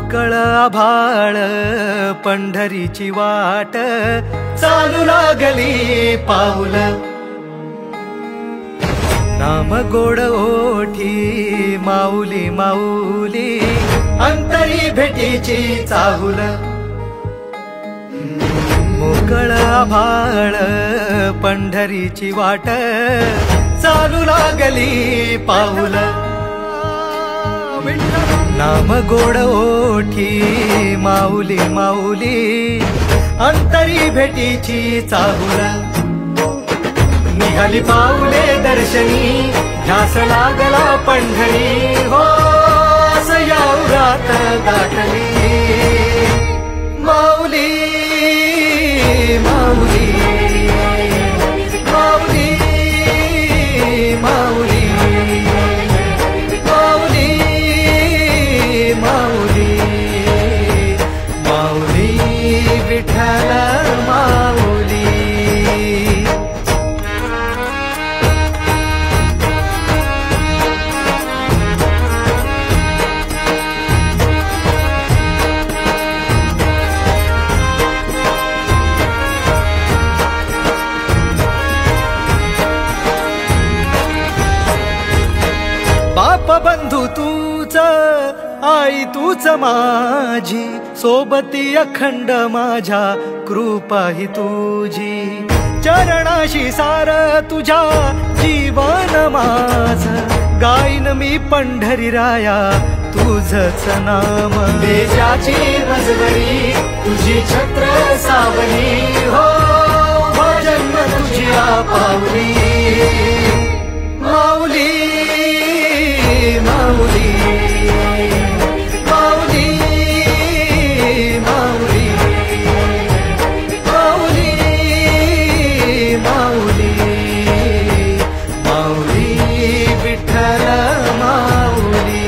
मोकळ आभाळ पंढरीची वाट चालू लागली पाऊल नाम गोड ओठी माऊली माऊली अंतरी भेटीची चाहुल मोकळ आभाळ पंढरीची वाट चालू लागली पाऊल नाम गोड ओठी माऊली माऊली अंतरी भेटीची चाहुल निघाली पाऊले दर्शनी ध्यास लागला पंढरी हो सयाउरात दाटली माऊली माऊली माऊली माऊली माऊली माऊली माऊली विठ्ठल माऊली बाप बंधू तूच आई तूच माझी सोबती अखंड माझ्या कृपा ही तुझी चरणाशी सार तुझ्या जीवन माझ गाईन मी पंढरी राया तुझच नाम देशाची मजवरी तुझी छत्र सावली हो भजन तुझ्या पावली माऊली माऊली माऊली माऊली माऊली माऊली माऊली विठ्ठल माऊली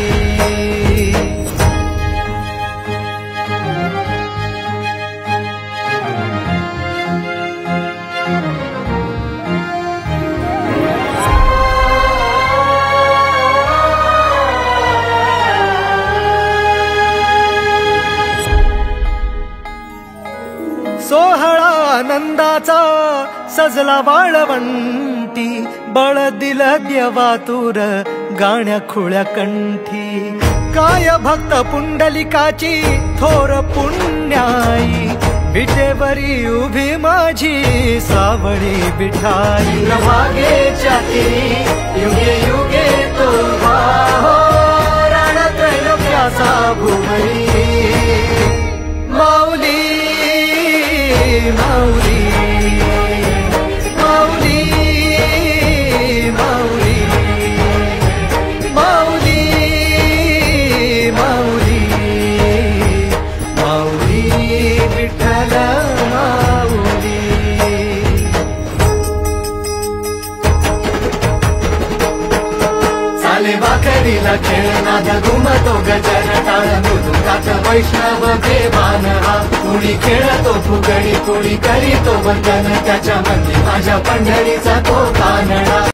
सोहळा आनंदाचा सजला वाळवंटी बळ दिल देवातुर गाण्या खुळ्या कंठी काय भक्त पुंडलिकाची थोर पुण्याई विटेवरी उभी माझी सावळी विठाई प्रभागेच्या तिरी युगे युगे तो हो रणत्रैलोक्याचा भुवरी माऊली माऊली माऊली माऊली माऊली माऊली माऊली विठ्ठल माऊली चाले वाकडीला खेळनाद घुमतो गजर टाळ मृदुंगात वैष्णव देवान हा कुणी खेळतो फुगडी कुणी करीतो वंदन त्याच्या मध्ये माझ्या पंढरीचा तो कानडा